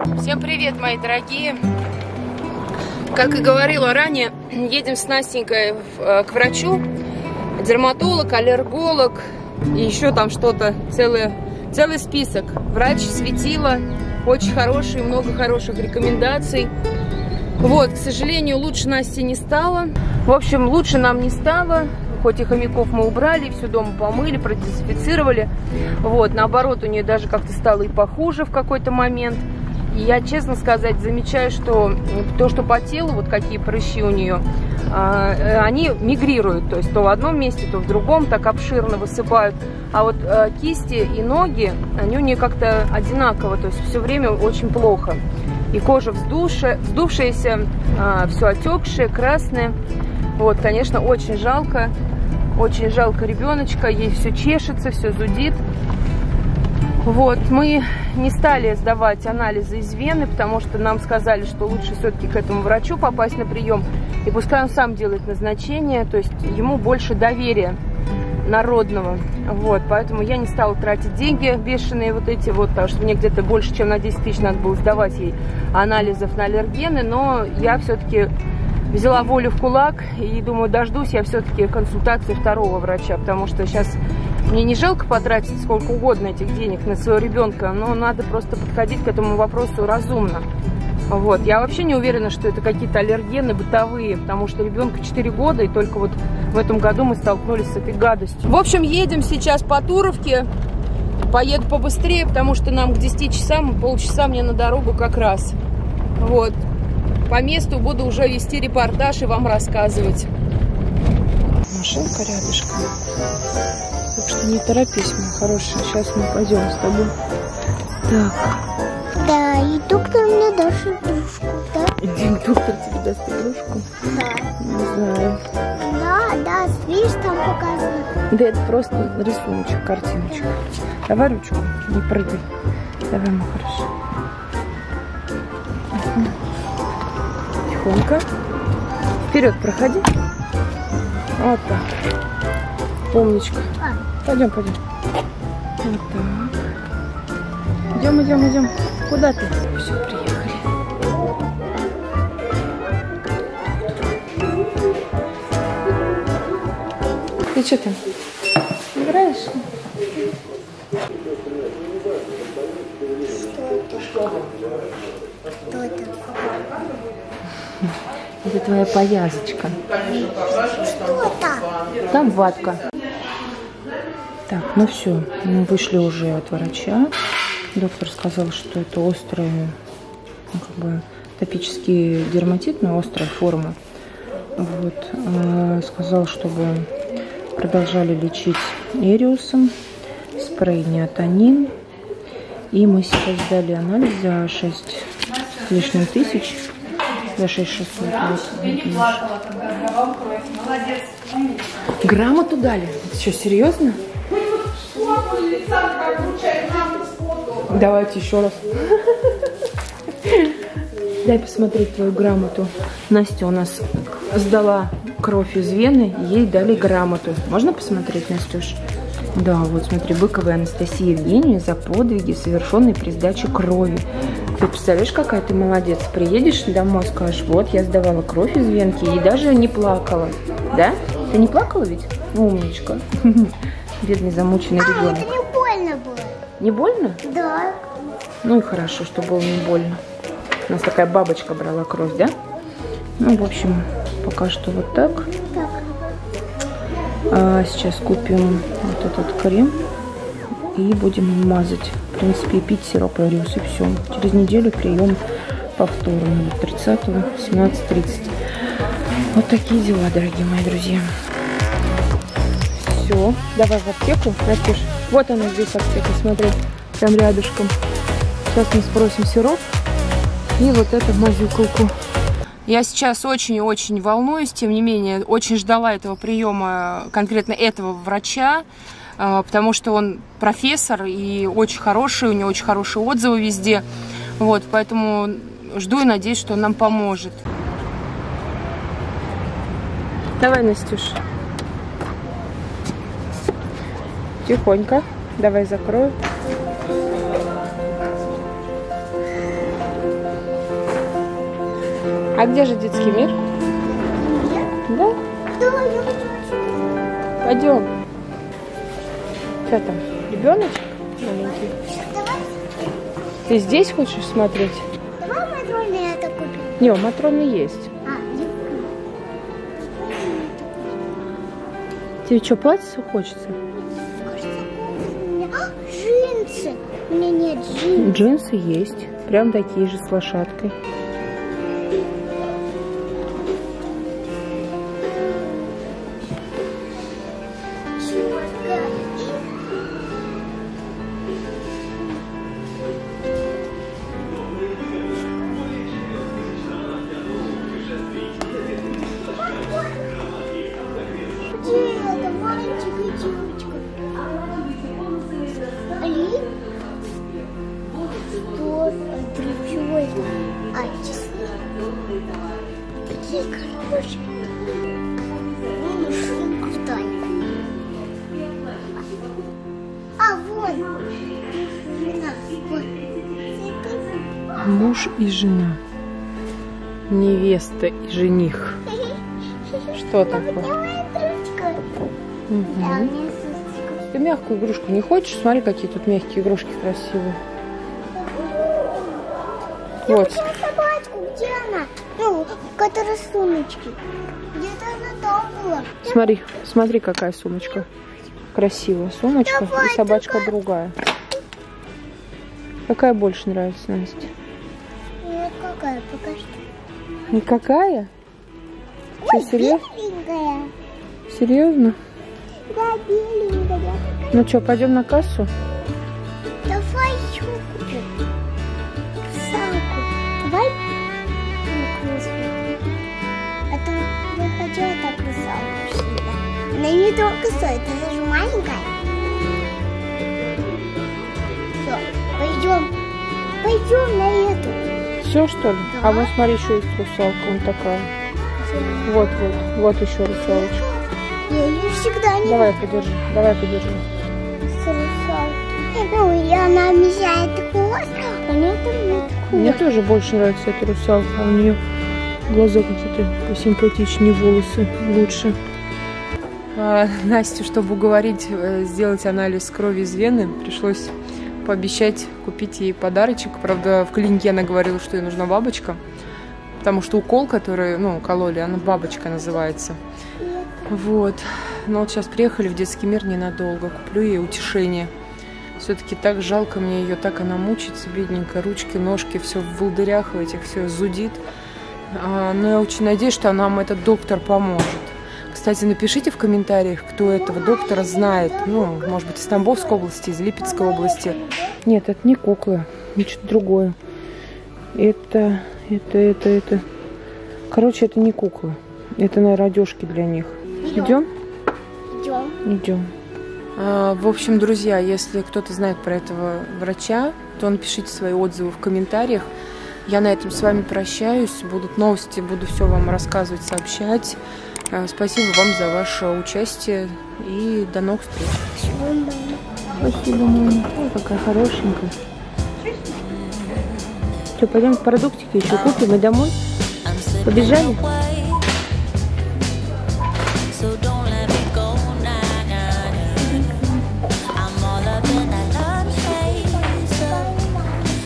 Всем привет, мои дорогие! Как и говорила ранее, едем с Настенькой к врачу. Дерматолог, аллерголог и еще там что-то, целый список. Врач светила, очень хороший, много хороших рекомендаций. Вот, к сожалению, лучше Насте не стало. В общем, лучше нам не стало. Хоть и хомяков мы убрали, все дома помыли, продезинфицировали. Вот, наоборот, у нее даже как-то стало и похуже в какой-то момент. И я, честно сказать, замечаю, что то, что по телу, вот какие прыщи у нее, они мигрируют. То есть то в одном месте, то в другом, так обширно высыпают. А вот кисти и ноги, они у нее как-то одинаково, то есть все время очень плохо. И кожа вздувшаяся, все отекшее, красное. Вот, конечно, очень жалко ребеночка, ей все чешется, все зудит. Вот, мы не стали сдавать анализы из вены, потому что нам сказали, что лучше все-таки к этому врачу попасть на прием, и пускай он сам делает назначение, то есть ему больше доверия народного. Вот, поэтому я не стала тратить деньги бешеные вот эти вот, потому что мне где-то больше, чем на 10 тысяч надо было сдавать ей анализов на аллергены, но я все-таки взяла волю в кулак и думаю, дождусь я все-таки консультации второго врача, потому что сейчас мне не жалко потратить сколько угодно этих денег на своего ребенка, но надо просто подходить к этому вопросу разумно. Вот. Я вообще не уверена, что это какие-то аллергены бытовые, потому что ребенку 4 года, и только вот в этом году мы столкнулись с этой гадостью. В общем, едем сейчас по Туровке, поеду побыстрее, потому что нам к 10 часам, полчаса мне на дорогу как раз. Вот. По месту буду уже вести репортаж и вам рассказывать. Машинка рядышком. Так что не торопись, моя хорошая. Сейчас мы пойдем с тобой. Так. Да, и доктор мне даст игрушку, да? Доктор тебе даст игрушку? Да. Не знаю. Да, видишь, там показано. Да это просто рисуночек, картиночка. Давай ручку, не прыгай. Давай, моя хорошая. Тихонько. Вперед проходи. Вот так. Умничка. Пойдем. Вот так. Идем. Куда ты? Все, приехали. Ты что там? Играешь? Что это? Это твоя повязочка. Что там? Там ватка. Так, ну все, мы вышли уже от врача. Доктор сказал, что это острый, ну, как бы атопический дерматит, но острая форма. Вот, сказал, чтобы продолжали лечить эриусом, спрей неотонин. И мы сейчас сдали анализ за 6 с лишним тысяч. За 6600. Грамоту дали? Это что, серьезно? Давайте еще раз. Дай посмотреть твою грамоту. Настя у нас сдала кровь из вены, ей дали грамоту. Можно посмотреть, Настюш? Да, вот смотри, Быковой Анастасии Евгеньевне за подвиги, совершенные при сдаче крови. Ты представляешь, какая ты молодец? Приедешь домой, скажешь, вот, я сдавала кровь из венки и даже не плакала. Да? Ты не плакала ведь? Умничка. Бедный замученный ребенок. Это не больно было. Не больно? Да. Ну и хорошо, что было не больно. У нас такая бабочка брала кровь, да? Ну, в общем, пока что вот так. Сейчас купим вот этот крем и будем мазать. В принципе, пить сироп Эриус и все. Через неделю прием повторно. 30-го, 17:30. Вот такие дела, дорогие мои друзья. Все, давай в аптеку, Настюш. Вот она здесь аптека, смотри, прям рядышком. Сейчас мы спросим сироп и вот эту мазюкалку. Я сейчас очень волнуюсь, тем не менее, очень ждала этого приема, конкретно этого врача, потому что он профессор и очень хороший, у него очень хорошие отзывы везде. Вот, поэтому жду и надеюсь, что он нам поможет. Давай, Настюш. Тихонько. Давай закрою. А где же детский мир? Да? Да, я хочу. Пойдем. Что там? Ребеночек маленький? Давай. Ты здесь хочешь смотреть? Давай Матроны это купим. Не, у Матроны есть. Тебе что, платье хочется? Кажется, у меня джинсы. У меня нет джинсов. Джинсы есть. Прям такие же с лошадкой. Где это мальчик и девочка? Али? Что? Чего это? Часы. Какие хорошие. Машинку дай. Вон. Жена. Вон. Муж и жена. Невеста и жених. Что такое? Угу. Ты мягкую игрушку не хочешь? Смотри, какие тут мягкие игрушки красивые. Я Вот. хотела собачку. Где она? Ну, которая в сумочке. Где-то она там была. Смотри, смотри, какая сумочка. Красивая сумочка. Давай, И собачка давай. другая. Какая больше нравится, Настя? Вот какая, покажи. Никакая? Что, серьезно? Беленькая. Серьезно? Да, беленькая. Ну что, пойдем на кассу? Давай еще купим. Салку. Давай. Это я хочу такую салку всегда. Она не только стоит, она же маленькая. Все, пойдем. Пойдем на эту. Все, что ли? Да. А вот смотри, еще есть русалка, вон такая. Вот, вот еще русалочка. Я ее всегда не Давай подержи, давай подержи. с русалкой. Ну, и она мешает хвост, а мне там нет Мне хвоста. тоже больше нравится эта русалка. У нее глаза какие-то посимпатичнее, волосы лучше. Насте, чтобы уговорить сделать анализ крови из вены, пришлось пообещать купить ей подарочек. Правда, в клинике она говорила, что ей нужна бабочка, потому что укол, который, кололи, она бабочка называется. Вот. Но вот сейчас приехали в детский мир ненадолго. Куплю ей утешение. Все-таки так жалко мне ее, так она мучается, бедненькая. Ручки, ножки, все в волдырях в этих, все зудит. Но я очень надеюсь, что нам этот доктор поможет. Кстати, напишите в комментариях, кто этого доктора знает. Может быть, из Тамбовской области, из Липецкой области. Нет, это не куклы, это что-то другое. Это. Короче, это не куклы. Это, наверное, одежки для них. Идем? Идем. Идем. В общем, друзья, если кто-то знает про этого врача, то напишите свои отзывы в комментариях. Я на этом с вами прощаюсь. Будут новости, буду все вам рассказывать, сообщать. Спасибо вам за ваше участие и до новых встреч. Спасибо, мама. Ой, какая хорошенькая. Что, пойдем продуктики еще купим и домой? Побежали? So don't